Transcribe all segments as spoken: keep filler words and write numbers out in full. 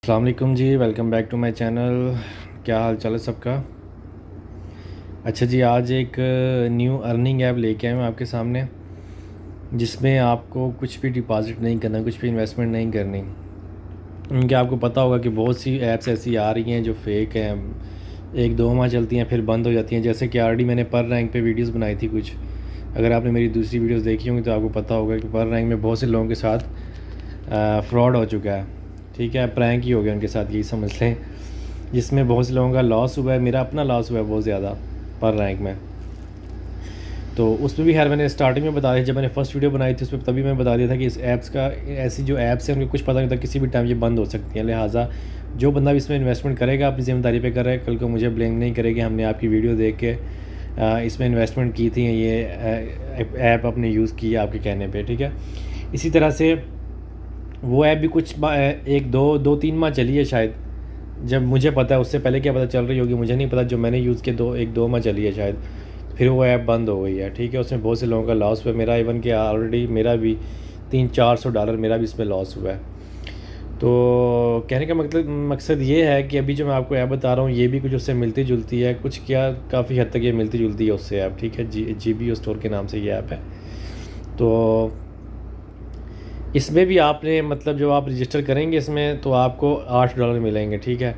अस्सलाम वालेकुम जी, welcome back to my channel. क्या हाल चाल है सबका। अच्छा जी, आज एक न्यू अर्निंग ऐप लेके आए मैं आपके सामने, जिसमें आपको कुछ भी डिपॉज़िट नहीं करना, कुछ भी इन्वेस्टमेंट नहीं करनी। क्योंकि आपको पता होगा कि बहुत सी ऐप्स ऐसी आ रही हैं जो फेक हैं, एक दो माह चलती हैं फिर बंद हो जाती हैं। जैसे कि ऑलरेडी मैंने पर रैंक पे वीडियोस बनाई थी कुछ, अगर आपने मेरी दूसरी वीडियोस देखी होंगी तो आपको पता होगा कि पर रैंक में बहुत से लोगों के साथ फ्रॉड हो चुका है। ठीक है, प्रैंक ही हो गया उनके साथ, यही समझ लें, जिसमें बहुत से लोगों का लॉस हुआ है। मेरा अपना लॉस हुआ है बहुत ज़्यादा पर रैंक में। तो उसमें भी खैर मैंने स्टार्टिंग में बता दिया, जब मैंने फर्स्ट वीडियो बनाई थी उसमें तभी मैं बता दिया था कि इस ऐप्स का, ऐसी जो ऐप्स हैं उनको कुछ पता नहीं होता, किसी भी टाइम ये बंद हो सकती हैं। लिहाजा जो बंदा भी इसमें इन्वेस्टमेंट करेगा अपनी ज़िम्मेदारी पे कर रहा है, कल को मुझे ब्लेम नहीं करेगी हमने आपकी वीडियो देख के इसमें इन्वेस्टमेंट की थी, ये ऐप अपने यूज़ की आपके कहने पर। ठीक है, इसी तरह से वो ऐप भी कुछ एक दो दो तीन माह चली है शायद, जब मुझे पता है। उससे पहले क्या पता चल रही होगी मुझे नहीं पता, जो मैंने यूज़ किया दो एक दो माह चली है शायद, फिर वो ऐप बंद हो गई है। ठीक है, उसमें बहुत से लोगों का लॉस हुआ, मेरा इवन कि ऑलरेडी मेरा भी तीन चार सौ डॉलर मेरा भी इसमें लॉस हुआ है। तो कहने का मतलब मकसद ये है कि अभी जो मैं आपको ऐप बता रहा हूँ ये भी कुछ उससे मिलती जुलती है, कुछ क्या काफ़ी हद तक ये मिलती जुलती है उससे ऐप। ठीक है, जी जी बी ओ स्टोर के नाम से ये ऐप है। तो इसमें भी आपने मतलब जब आप रजिस्टर करेंगे इसमें तो आपको आठ डॉलर मिलेंगे। ठीक है,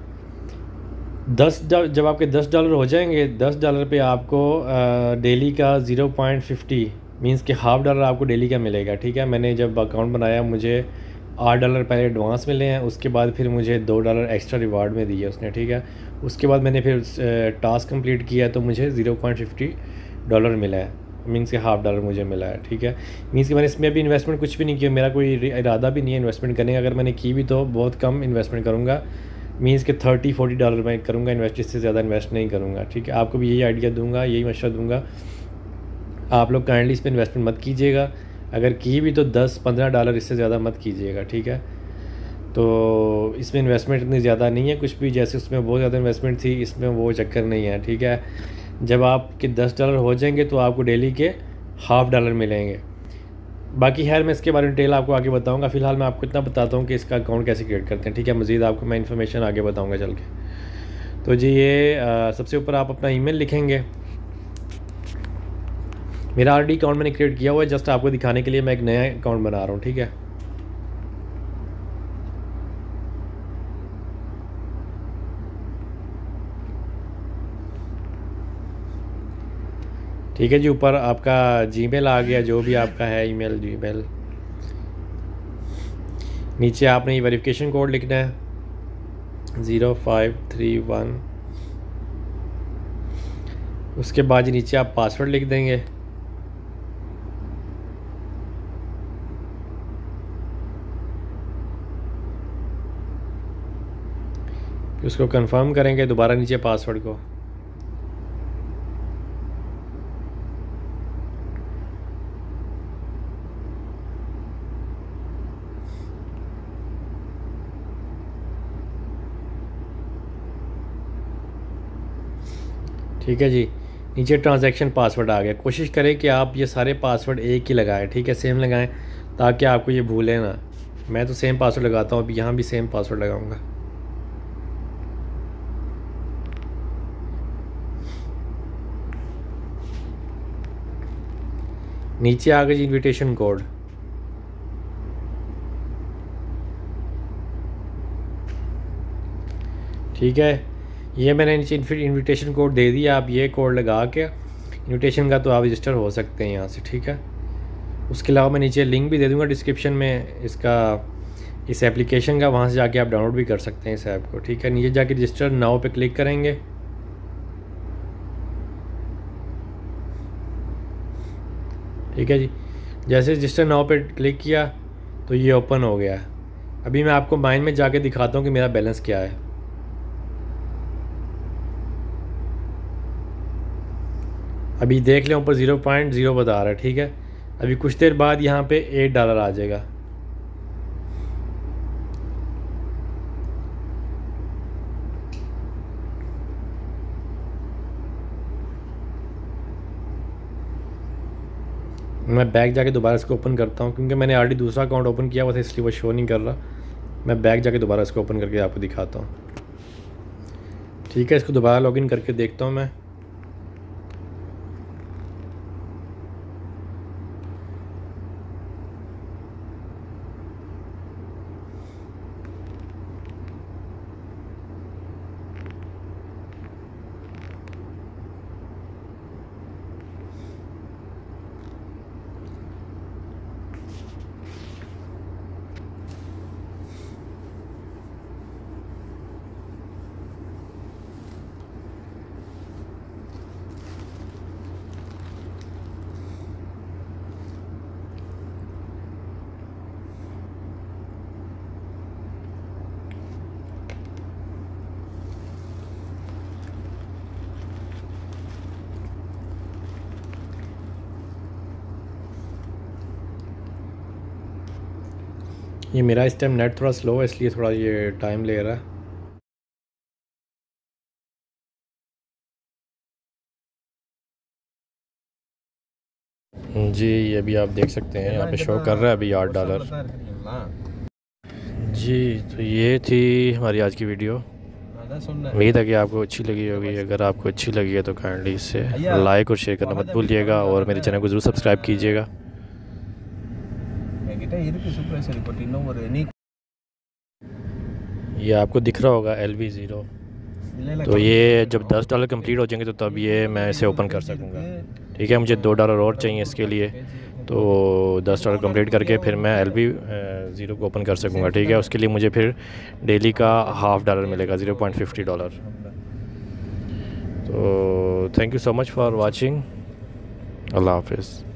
दस जब आपके दस डॉलर हो जाएंगे, दस डॉलर पे आपको डेली का ज़ीरो पॉइंट फिफ्टी मींस के हाफ़ डॉलर आपको डेली का मिलेगा। ठीक है, मैंने जब अकाउंट बनाया मुझे आठ डॉलर पहले एडवांस मिले हैं, उसके बाद फिर मुझे दो डॉलर एक्स्ट्रा रिवार्ड में दिए उसने। ठीक है, उसके बाद मैंने फिर टास्क कंप्लीट किया तो मुझे ज़ीरो पॉइंट फिफ्टी डॉलर मिला है, मीन्स के हाफ़ डॉलर मुझे मिला है। ठीक है, मीन्स कि मैंने इसमें भी इन्वेस्टमेंट कुछ भी नहीं किया, मेरा कोई इरादा भी नहीं है इन्वेस्टमेंट करने का। अगर मैंने की भी तो बहुत कम इन्वेस्टमेंट करूँगा, मीन्स के थर्टी फोर्टी डॉलर मैं करूँगा इन्वेस्ट, इससे ज़्यादा इन्वेस्ट नहीं करूँगा। ठीक है, आपको भी यही आइडिया दूंगा, यही मशवरा दूंगा, आप लोग काइंडली इस पर इन्वेस्टमेंट मत कीजिएगा। अगर की भी तो दस पंद्रह डॉलर, इससे ज़्यादा मत कीजिएगा। ठीक है, तो इसमें इन्वेस्टमेंट इतनी ज़्यादा नहीं है कुछ भी, जैसे उसमें बहुत ज़्यादा इन्वेस्टमेंट थी, इसमें वो चक्कर नहीं है। ठीक है, जब आपके दस डॉलर हो जाएंगे तो आपको डेली के हाफ़ डॉलर मिलेंगे। बाकी खैर मैं इसके बारे में डिटेल आपको आगे बताऊंगा, फ़िलहाल मैं आपको इतना बताता हूँ कि इसका अकाउंट कैसे क्रिएट करते हैं। ठीक है, मज़ीद आपको मैं इन्फॉर्मेशन आगे बताऊंगा चल के। तो जी ये आ, सबसे ऊपर आप अपना ईमेल लिखेंगे। मेरा ऑलरेडी अकाउंट मैंने क्रिएट किया हुआ है, जस्ट आपको दिखाने के लिए मैं एक नया अकाउंट बना रहा हूँ। ठीक है, ठीक है जी, ऊपर आपका जीमेल आ गया, जो भी आपका है ईमेल जीमेल। नीचे आपने ये वेरिफिकेशन कोड लिखना है ज़ीरो फाइव थ्री वन, उसके बाद नीचे आप पासवर्ड लिख देंगे। फिर उसको कंफर्म करेंगे दोबारा नीचे पासवर्ड को। ठीक है जी, नीचे ट्रांजैक्शन पासवर्ड आ गया। कोशिश करें कि आप ये सारे पासवर्ड एक ही लगाएं। ठीक है, सेम लगाएं ताकि आपको ये भूलें ना। मैं तो सेम पासवर्ड लगाता हूँ, अभी यहाँ भी सेम पासवर्ड लगाऊंगा। नीचे आ गई इनविटेशन कोड। ठीक है, ये मैंने नीचे इनविटेशन कोड दे दिया, आप ये कोड लगा के इनविटेशन का तो आप रजिस्टर हो सकते हैं यहाँ से। ठीक है, उसके अलावा मैं नीचे लिंक भी दे दूँगा डिस्क्रिप्शन में इसका, इस एप्लीकेशन का, वहाँ से जाके आप डाउनलोड भी कर सकते हैं इस ऐप को। ठीक है, नीचे जाके रजिस्टर नाउ पे क्लिक करेंगे। ठीक है जी, जैसे रजिस्टर नाउ पे क्लिक किया तो ये ओपन हो गया। अभी मैं आपको माइन में जाके दिखाता हूँ कि मेरा बैलेंस क्या है। अभी देख लें ऊपर ज़ीरो पॉइंट ज़ीरो बता रहा है। ठीक है, अभी कुछ देर बाद यहाँ पे एट डॉलर आ जाएगा। मैं बैक जाके दोबारा इसको ओपन करता हूँ, क्योंकि मैंने ऑलरेडी दूसरा अकाउंट ओपन किया हुआ था इसलिए वो शो नहीं कर रहा। मैं बैक जाके दोबारा इसको ओपन करके आपको दिखाता हूँ। ठीक है, इसको दोबारा लॉगिन करके देखता हूँ मैं। ये मेरा इस टाइम नेट थोड़ा स्लो है, इसलिए थोड़ा ये टाइम ले रहा है। जी, अभी आप देख सकते हैं यहाँ पे शो कर रहा है अभी आठ डॉलर। जी, तो ये थी हमारी आज की वीडियो। उम्मीद है कि आपको अच्छी लगी होगी। अगर आपको अच्छी लगी है तो काइंडली इसे लाइक और शेयर करना मत भूलिएगा और मेरे चैनल को ज़रूर सब्सक्राइब कीजिएगा। ये आपको दिख रहा होगा एल वी ज़ीरो। तो ये जब दस डॉलर कंप्लीट हो जाएंगे तो तब ये मैं इसे ओपन कर सकूँगा। ठीक है, मुझे दो डॉलर और चाहिए इसके लिए, तो दस डॉलर कंप्लीट करके फिर मैं एल वी ज़ीरो को ओपन कर सकूँगा। ठीक है, उसके लिए मुझे फिर डेली का हाफ़ डॉलर मिलेगा, ज़ीरो पॉइंट फिफ्टी डॉलर। तो thank you so much for watching. अल्लाह हाफिज़।